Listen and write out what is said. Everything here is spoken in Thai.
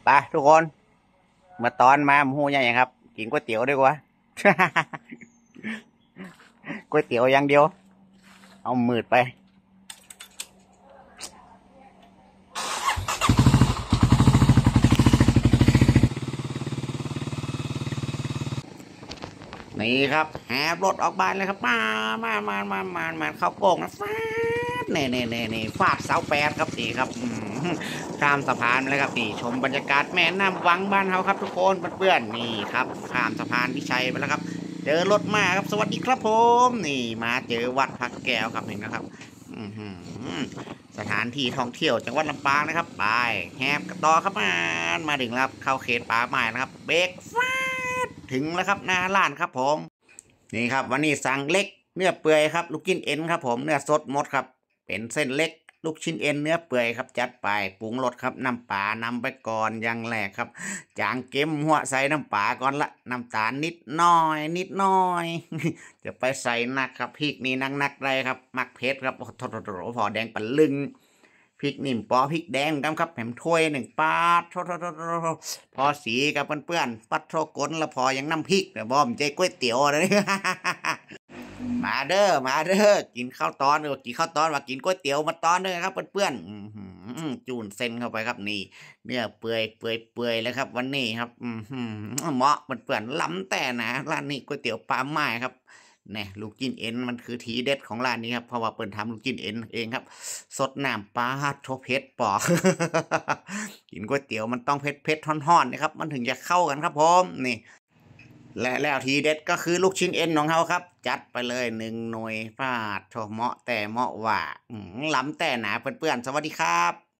ไปทุกคนมาตอนมาหูยังไงครับกินก๋วยเตี๋ยวดีกว่า ก๋วยเตี๋ยวอย่างเดียวเอามืดไปนี่ครับแหบรถออกบ้านเลยครับมาเข้าโป่งนะฟาดนี่ฟาดเสาแปดครับนี่ครับข้ามสะพานเลยครับนี่ชมบรรยากาศแม่น้ำวังบ้านเขาครับทุกคนเพื่อนๆนี่ครับข้ามสะพานพิชัยไปแล้วครับเจอรถมาครับสวัสดีครับผมนี่มาเจอวัดพระแก้วครับนี่นะครับสถานที่ท่องเที่ยวจังหวัดลำปางนะครับไปแฮบกระต่อครับมาถึงแล้วเข้าเขตป่าไม้นะครับเบรกฟาดถึงแล้วครับหน้าร้านครับผมนี่ครับวันนี้สั่งเล็กเนื้อเปื่อยครับลูกชิ้นเอ็นครับผมเนื้อสดหมดครับเป็นเส้นเล็กลูกชิ้นเอ็นเนื้อเปื่อยครับจัดไปปรุงรสครับน้ำปลานำไปก่อนอย่างแรกครับจางเก็มหัวใส่น้ำปลาก่อนละน้ำตาลนิดหน่อย จะไปใส่นักครับพริกนี่นักได้ครับมักเผ็ดครับโอ้โหพอแดงปะลึงพริกนิ่มปอพริกแดงครับแผมถ้วยหนึ่งปาดโทพอสีกับเพื่อนๆปัดโทกลแล้วพอยังน้ำพริกแต่บอมใจก๋วยเตี๋ยวเลย มาเด้อกินข้าวตอนกินข้าวตอนว่ากินก๋วยเตี๋ยวมาตอนด้วยครับเพื่อนๆจูนเส้นเข้าไปครับนี่เนื้อเปื่อยเลยครับวันนี้ครับเหมาะเพื่อนๆล้ำแต่นะร้านนี้ก๋วยเตี๋ยวปลาไม้ครับเนี่ยลูกจิ้นเอ็นมันคือทีเด็ดของร้านนี้ครับเพราะว่าเปิดทำลูกจิ้นเอ็นเองครับสดน้ำปลาโทเผ็ดปอก กินก๋วยเตี๋ยวมันต้องเผ็ดท่อนๆนะครับมันถึงจะเข้ากันครับผมนี่ และแล้วทีเด็ดก็คือลูกชิ้นเอ็นของเขาครับจัดไปเลย1 หน่วยฟาดโถเหมาะแต่เหมาะว่าล้ำแต่หนาเพื่อนๆสวัสดีครับ